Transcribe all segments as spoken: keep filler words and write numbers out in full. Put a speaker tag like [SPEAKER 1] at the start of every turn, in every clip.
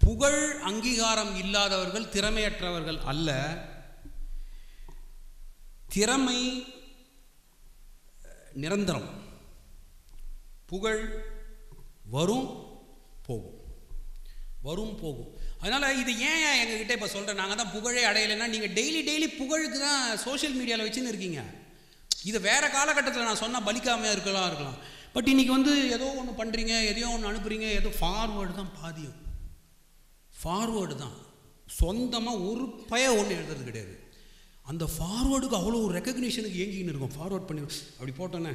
[SPEAKER 1] புகழ் அங்கீகாரம் இல்லாதவர்கள் திறமையற்றவர்கள் அல்ல. திறமை நிரந்தரம். புகழ் வரும் போகும், வரும் போகும். அதனால் இது ஏன் எங்ககிட்ட இப்போ சொல்கிறேன், நாங்கள் தான் புகழே அடையலைன்னா நீங்கள் டெய்லி டெய்லி புகழுக்கு தான் சோஷியல் மீடியாவில் வச்சுன்னு இருக்கீங்க. இது வேறு காலகட்டத்தில் நான் சொன்னால் பலிக்காமையாக இருக்கலாம் இருக்கலாம் பட் இன்றைக்கி வந்து ஏதோ ஒன்று பண்ணுறீங்க, எதையோ ஒன்று அனுப்புகிறீங்க, ஏதோ ஃபார்வேர்டு தான் பாதியம். ஃபார்வேர்டு தான். சொந்தமாக ஒரு பய ஒன்று எழுதுறது கிடையாது. அந்த ஃபார்வேர்டுக்கு அவ்வளோ ஒரு ரெக்கக்னிஷனுக்கு ஏங்கின்னு இருக்கும். ஃபார்வேர்ட் பண்ணி அப்படி போட்டோன்னே,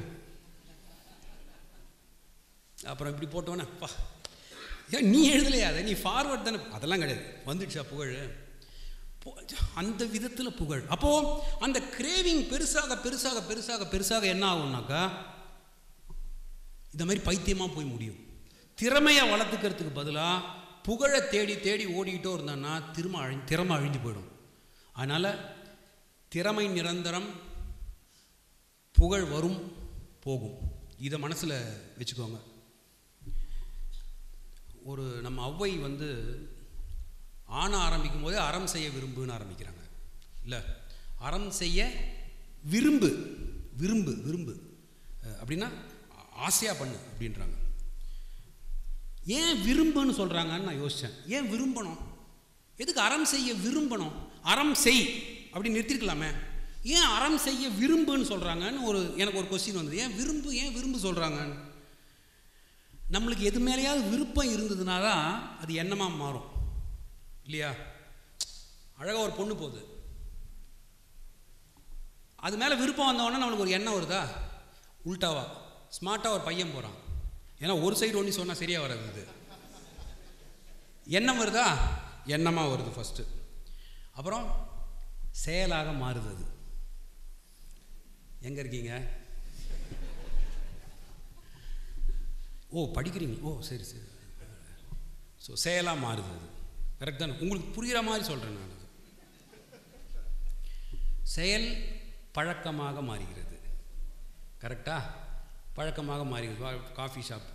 [SPEAKER 1] அப்புறம் இப்படி போட்டோன்னே பா ஏன் நீ எழுதலையா, அதை நீ ஃபார்வேர்ட் தானே, அதெல்லாம் கிடையாது. வந்துடுச்சா புகழ், அந்த விதத்தில் புகழ். அப்போது அந்த கிரேவிங் பெருசாக பெருசாக பெருசாக பெருசாக என்ன ஆகும்னாக்கா இந்த மாதிரி பைத்தியமாக போய் முடியும். திறமையை வளர்த்துக்கிறதுக்கு பதிலாக புகழை தேடி தேடி ஓடிக்கிட்டோ இருந்தான்னா திரும்ப அழி திறமை அழிஞ்சு போயிடும். அதனால் திறமை நிரந்தரம், புகழ் வரும் போகும். இதை மனசில் வச்சுக்கோங்க. ஒரு நம்ம ஔவை வந்து ஆண ஆரம்பிக்கும் போதே அறம் செய்ய விரும்புன்னு ஆரம்பிக்கிறாங்க. இல்லை, அறம் செய்ய விரும்பு விரும்பு விரும்பு அப்படின்னா ஆசையாக பண்ணு அப்படின்றாங்க. ஏன் விரும்புன்னு சொல்கிறாங்கன்னு நான் யோசித்தேன். ஏன் விரும்பணும்? எதுக்கு அறம் செய்ய விரும்பணும்? அறம் செய் அப்படி நிறுத்திருக்கலாமே. ஏன் அறம் செய்ய விரும்புன்னு சொல்கிறாங்கன்னு ஒரு எனக்கு ஒரு கொஸ்டின் வந்தது. ஏன் விரும்பு ஏன் விரும்பு சொல்கிறாங்கன்னு. நம்மளுக்கு எது மேலேயாவது விருப்பம் இருந்ததுனா தான் அது எண்ணமாக மாறும் இல்லையா? அழகாக ஒரு பொண்ணு போகுது, அது மேலே விருப்பம் வந்தவொடனே நம்மளுக்கு ஒரு எண்ணம் வருதா? உல்டாவா ஸ்மார்ட்டாக ஒரு பையன் போகிறான். ஏன்னா ஒரு சைடு ஒன்று சொன்னால் சரியாக வராது. இது எண்ணம் வருதா? எண்ணமாக வருது ஃபஸ்ட்டு. அப்புறம் செயலாக மாறுது. அது எங்கே இருக்கீங்க? ஓ படிக்கிறீங்க, ஓ சரி சரி. ஸோ செயலாக மாறுது. அது கரெக்ட் தானே? உங்களுக்கு புரிகிற மாதிரி சொல்கிறேன் நான். அது செயல் பழக்கமாக மாறுகிறது. கரெக்டாக? பழக்கமாக மாறுகிறது. காஃபி ஷாப்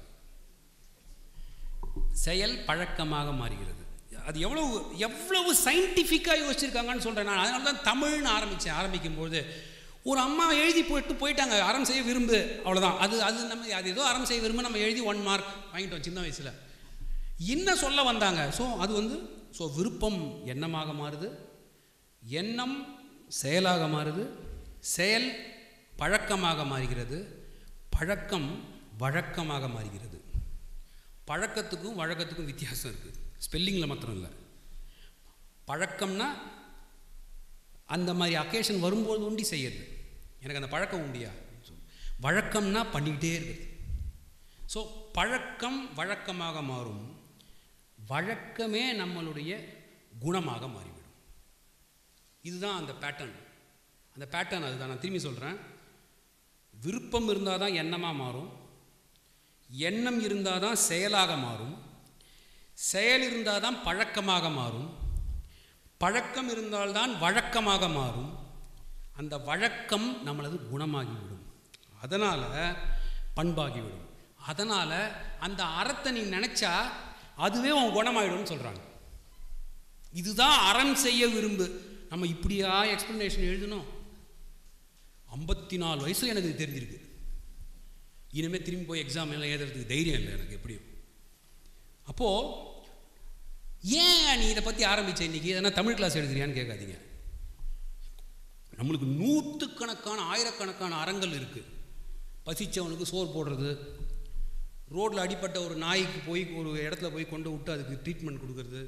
[SPEAKER 1] செயல் பழக்கமாக மாறுகிறது. அது எவ்வளவு எவ்வளவு சயின்டிஃபிக்காக யோசிச்சிருக்காங்கன்னு சொல்கிறேன் நான். அதனால தான் தமிழ்னு ஆரம்பித்தேன். ஆரம்பிக்கும்போது ஒரு அம்மா எழுதி போட்டு போயிட்டாங்க, அறம் செய்ய விரும்பு, அவ்வளோதான். அது அது நம்ம அது ஏதோ அறம் செய்ய விரும்பு நம்ம எழுதி ஒன் மார்க் வாங்கிட்டோம் சின்ன வயசில். என்ன சொல்ல வந்தாங்க? ஸோ அது வந்து ஸோ விருப்பம் எண்ணமாக மாறுது, எண்ணம் செயலாக மாறுது, செயல் பழக்கமாக மாறுகிறது, பழக்கம் வழக்கமாக மாறுகிறது. பழக்கத்துக்கும் வழக்கத்துக்கும் வித்தியாசம் இருக்குது. ஸ்பெல்லிங்கில் மாத்திரம் இல்லை. பழக்கம்னா அந்த மாதிரி அக்கேஷன் வரும்போது உண்டி செய்யறது. எனக்கு அந்த பழக்கம் உண்டியா? வழக்கம்னா பண்ணிக்கிட்டே இருக்குது. ஸோ பழக்கம் வழக்கமாக மாறும், வழக்கமே நம்மளுடைய குணமாக மாறிவிடும். இதுதான் அந்த பேட்டர்ன். அந்த பேட்டர்ன் அதுதான். நான் திரும்பி சொல்கிறேன். விருப்பம் இருந்தால் தான் எண்ணமாக மாறும், எண்ணம் இருந்தால் தான் செயலாக மாறும், செயல் இருந்தால் தான் பழக்கமாக மாறும், பழக்கம் இருந்தால்தான் வழக்கமாக மாறும், அந்த வழக்கம் நம்மளது குணமாகிவிடும், அதனால் பண்பாகிவிடும். அதனால் அந்த அறத்தை நீ நினச்சா அதுவே உன் குணமாகிடும்னு சொல்கிறாங்க. இதுதான் அறம் செய்ய விரும்பு. நம்ம இப்படியா எக்ஸ்ப்ளனேஷன் எழுதணும்? ஐம்பத்தி நாலு வயசில் எனக்கு இது தெரிஞ்சிருக்கு. இனிமேல் திரும்பி போய் எக்ஸாம் எல்லாம் எழுதுறதுக்கு தைரியம் இல்லை எனக்கு எப்படியும். அப்போது ஏன் நீ இதை பற்றி ஆரம்பித்த இன்றைக்கி எதனா தமிழ் கிளாஸ் எடுக்கிறியான்னு கேட்காதீங்க. நம்மளுக்கு நூற்றுக்கணக்கான ஆயிரக்கணக்கான அறங்கள் இருக்குது. பசித்தவனுக்கு சோறு போடுறது, ரோட்டில் அடிப்பட்ட ஒரு நாய்க்கு போய் ஒரு இடத்துல போய் கொண்டு விட்டு அதுக்கு ட்ரீட்மெண்ட் கொடுக்கறது,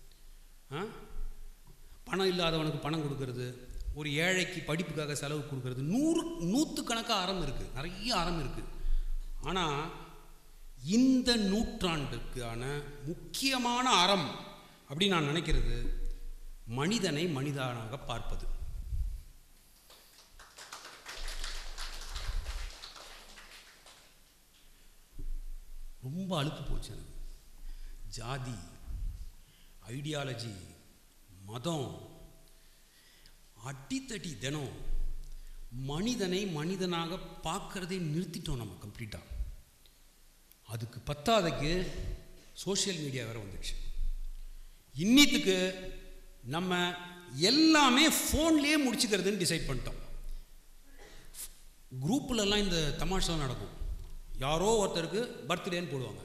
[SPEAKER 1] பணம் இல்லாதவனுக்கு பணம் கொடுக்கறது, ஒரு ஏழைக்கு படிப்புக்காக செலவு கொடுக்கறது, நூறு நூற்றுக்கணக்காக அறம் இருக்குது, நிறைய அறம் இருக்குது. ஆனால் இந்த நூற்றாண்டுக்கான முக்கியமான அறம் அப்படி நான் நினைக்கிறது மனிதனை மனிதனாக பார்ப்பது. ரொம்ப அழுத்து போச்சு எனக்கு. ஜாதி, ஐடியாலஜி, மதம், அடித்தடி தினம் மனிதனை மனிதனாக பார்க்கறதே நிறுத்திட்டோம் நம்ம கம்ப்ளீட்டாக. அதுக்கு பத்தாவதுக்கு சோஷியல் மீடியா வேறு வந்துடுச்சு. இன்னித்துக்கு நம்ம எல்லாமே ஃபோன்லேயே முடிச்சுக்கிறதுன்னு டிசைட் பண்ணிட்டோம். குரூப்லலாம் இந்த தமாஷா நடக்கும். யாரோ ஒருத்தருக்கு பர்த்டேன்னு போடுவாங்க.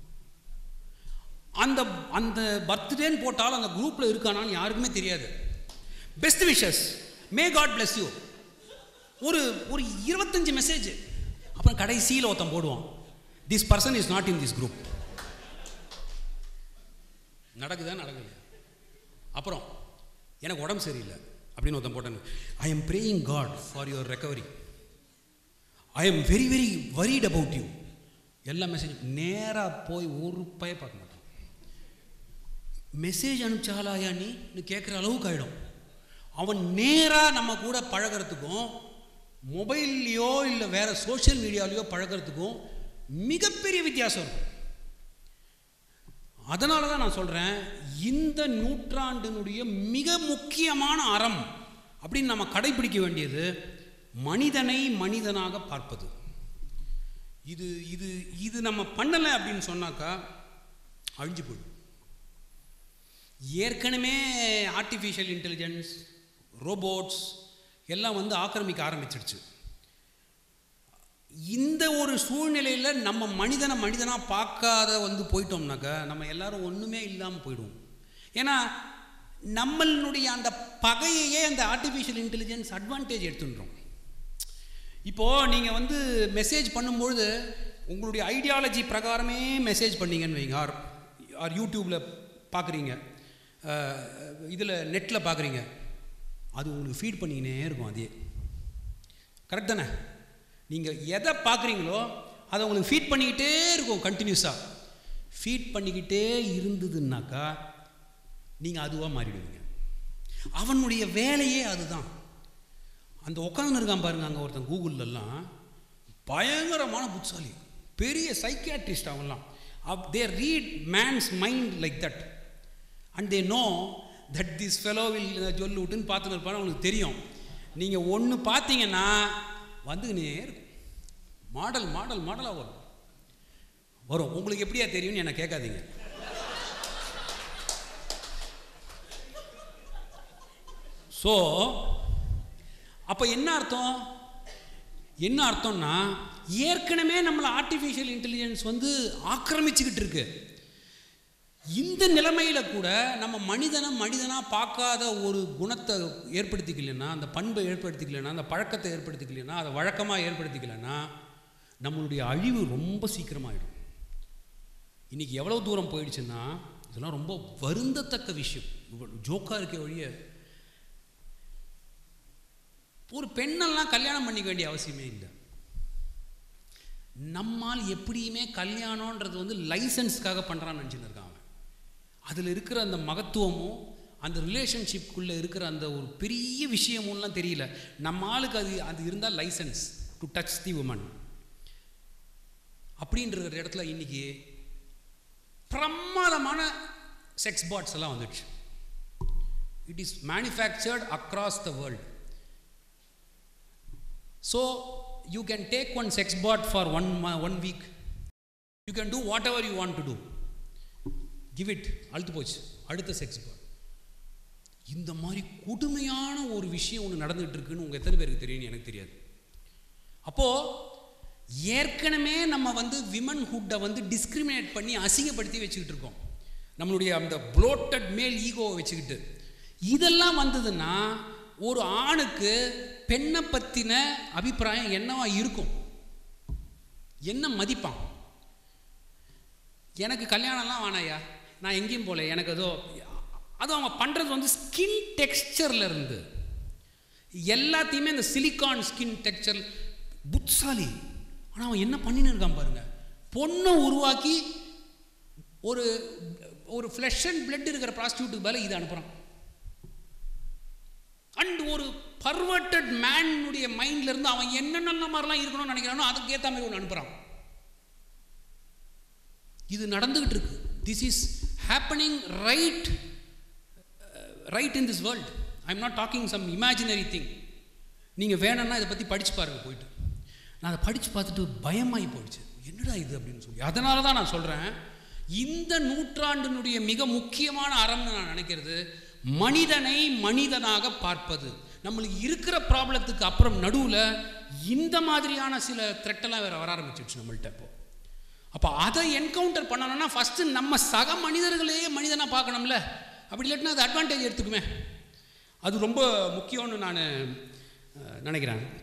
[SPEAKER 1] அந்த அந்த பர்த்டேன்னு போட்டாலும் அந்த குரூப்பில் இருக்கானான்னு யாருக்குமே தெரியாது. Best wishes, may God bless you, ஒரு ஒரு இருபத்தஞ்சு மெசேஜ். அப்புறம் கடைசியில் ஒருத்தன் போடுவான், this person is not in this group. நடக்குதா நடக்குது. அப்புறம் எனக்கு உடம்பு சரியில்லை அப்படின்னு ஒருத்தன் போட்டாங்க, I am praying God for your recovery, I am very very worried about you. எல்லா மெசேஜ் நேராக போய் ஒரு பய பார்க்க மாட்டான். மெசேஜ் அனுப்பிச்சாலாயா நீ கேட்குற அளவுக்கு ஆகிடும். அவன் நேராக நம்ம கூட பழகிறதுக்கும் மொபைல்லையோ இல்லை வேறு சோஷியல் மீடியாலேயோ பழகிறதுக்கும் மிகப்பெரிய வித்தியாசம் இருக்கும். அதனால தான் நான் சொல்கிறேன், இந்த நூற்றாண்டினுடைய மிக முக்கியமான அறம் அப்படின்னு நம்ம கடைபிடிக்க வேண்டியது மனிதனை மனிதனாக பார்ப்பது. இது இது இது நம்ம பண்ணலை அப்படின்னு சொன்னாக்கா அழிஞ்சு போயிடும். ஏற்கனவே ஆர்டிஃபிஷியல் இன்டெலிஜென்ஸ், ரோபோட்ஸ் எல்லாம் வந்து ஆக்கிரமிக்க ஆரம்பிச்சிடுச்சு. இந்த ஒரு சூழ்நிலையில் நம்ம மனிதனை மனிதனாக பார்க்காத வந்து போயிட்டோம்னாக்கா நம்ம எல்லாரும் ஒன்றுமே இல்லாமல் போயிடுவோம். ஏன்னா நம்மளுடைய அந்த பகையையே அந்த ஆர்டிஃபிஷியல் இன்டெலிஜென்ஸ் அட்வான்டேஜ் எடுத்துன்றோம். இப்போது நீங்கள் வந்து மெசேஜ் பண்ணும்பொழுது உங்களுடைய ஐடியாலஜி பிரகாரமே மெசேஜ் பண்ணிங்கன்னு வைங்க, ஆர் ஆர் யூடியூப்பில் பார்க்குறீங்க, இதில் நெட்டில் பார்க்குறீங்க, அது உங்களுக்கு ஃபீட் பண்ணிக்கினே இருக்கும். அதே கரெக்ட் தானே? நீங்கள் எதை பார்க்குறீங்களோ அதை உங்களுக்கு ஃபீட் பண்ணிக்கிட்டே இருக்கும். கண்டினியூஸாக ஃபீட் பண்ணிக்கிட்டே இருந்ததுன்னாக்கா நீங்கள் அதுவாக மாறிடுவீங்க. அவனுடைய வேலையே அதுதான். அந்த உட்காந்து இருக்கான் பாருங்க, அங்கே ஒருத்தன் கூகுள்லாம் பயங்கரமான புட்சாலி, பெரிய சைக்கியாட்ரிஸ்ட். அவங்களாம் they read man's mind like that and they know that this fellow will சொல்லு விட்டுன்னு பார்த்துன்னு இருப்பான்னு அவங்களுக்கு தெரியும். நீங்கள் ஒன்று பார்த்தீங்கன்னா வந்துக்கினே இருக்கும். மாடல் மாடல் மாடலாக வரும் வரும் உங்களுக்கு எப்படியா தெரியும்னு என்னை கேட்காதீங்க. ஸோ அப்போ என்ன அர்த்தம் என்ன அர்த்தம்னா ஏற்கனவே நம்மளை ஆர்டிஃபிஷியல் இன்டெலிஜென்ஸ் வந்து ஆக்கிரமிச்சுக்கிட்டு இருக்கு. இந்த நிலைமையில் கூட நம்ம மனிதனை மனிதனாக பார்க்காத ஒரு குணத்தை ஏற்படுத்திக்கலைன்னா, அந்த பண்பை ஏற்படுத்திக்கலைன்னா, அந்த பழக்கத்தை ஏற்படுத்திக்கலைன்னா, அதை வழக்கமாக ஏற்படுத்திக்கலைன்னா நம்மளுடைய அழிவு ரொம்ப சீக்கிரமாகிடும். இன்றைக்கி எவ்வளோ தூரம் போயிடுச்சுன்னா இதெல்லாம் ரொம்ப வருந்தத்தக்க விஷயம். ஜோக்காக இருக்க வழிய ஒரு பெண்ணெல்லாம் கல்யாணம் பண்ணிக்க வேண்டிய அவசியமே இல்லை. நம்மால் எப்படியுமே கல்யாணன்றது வந்து லைசன்ஸ்க்காக பண்ணுறான்னு நினச்சின்னு இருக்காங்க. அதில் இருக்கிற அந்த மகத்துவமும் அந்த ரிலேஷன்ஷிப்புக்குள்ளே இருக்கிற அந்த ஒரு பெரிய விஷயமும்லாம் தெரியல. நம்ம ஆளுக்கு அது அது இருந்தால் license to touch the woman அப்படின்ற இடத்துல இன்றைக்கி பிரமாதமான செக்ஸ் பாட்ஸ் எல்லாம் வந்துடுச்சு. It is manufactured across the world. So you can take one sex bot for one one week. You can do whatever you want to do. Give it. அழுத்து போச்சு அடுத்த sex பாட். இந்த மாதிரி கொடுமையான ஒரு விஷயம் ஒன்று நடந்துகிட்டு இருக்குன்னு உங்கள் எத்தனை பேருக்கு தெரியும்னு எனக்கு தெரியாது. அப்போது ஏற்கனவே நம்ம வந்து விமன் ஹுட்டை வந்து டிஸ்கிரிமினேட் பண்ணி அசிங்கப்படுத்தி வச்சுக்கிட்டு இருக்கோம். நம்மளுடைய அந்த ப்ளோட்டட் மேல் ஈகோவை வச்சுக்கிட்டு இதெல்லாம் வந்ததுன்னா ஒரு ஆணுக்கு பெண்ணை பற்றின அபிப்பிராயம் என்னவா இருக்கும், என்ன மதிப்பான்? எனக்கு கல்யாணம்லாம் வேணாயா, நான் எங்கேயும் போல, எனக்கு ஏதோ அதுவும் அவங்க பண்ணுறது வந்து ஸ்கின் டெக்ஸ்சரில் இருந்து எல்லாத்தையுமே இந்த சிலிக்கான் ஸ்கின் டெக்ஸ்சர் புட்சாலி. ஆனால் அவன் என்ன பண்ணின்னு இருக்கான் பாருங்க, பொண்ணை உருவாக்கி ஒரு ஒரு ஃப்ளஷ் அண்ட் பிளட் இருக்கிற ப்ராஸ்டியூட்டுக்கு பதில் இதை அனுப்புகிறான். அண்ட் ஒரு பர்வர்டட் மேனுடைய மைண்ட்ல இருந்து அவன் என்னென்ன மாதிரிலாம் இருக்கணும்னு நினைக்கிறானோ அதுக்கு ஏற்ற மாதிரி ஒன்று அனுப்புகிறான். இது நடந்துகிட்டு இருக்கு. This is happening right right in this world. I am not talking some imaginary thing. நீங்கள் வேணும்னா இதை பற்றி படித்து பாருங்கள் போயிட்டு. நான் அதை படித்து பார்த்துட்டு பயமாகி போயிடுச்சு, என்னடா இது அப்படின்னு சொல்லி. அதனால தான் நான் சொல்கிறேன், இந்த நூற்றாண்டினுடைய மிக முக்கியமான அறம்னு நான் நினைக்கிறது மனிதனை மனிதனாக பார்ப்பது. நம்மளுக்கு இருக்கிற ப்ராப்ளத்துக்கு அப்புறம் நடுவில் இந்த மாதிரியான சில த்ரெட்டெல்லாம் வேறு வர ஆரம்பிச்சிடுச்சு நம்மள்கிட்ட. இப்போ அப்போ அதை என்கவுண்டர் பண்ணணும்னா ஃபஸ்ட்டு நம்ம சக மனிதர்களையே மனிதனாக பார்க்கணும்ல. அப்படி இல்லாட்டினா அது அட்வான்டேஜ் எடுத்துக்குமே. அது ரொம்ப முக்கியம்னு நான் நினைக்கிறேன்.